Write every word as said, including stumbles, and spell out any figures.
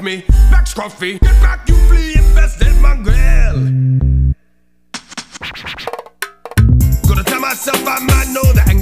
me. Back scruffy, get back, you flea infested mongrel. Gonna tell myself I might know that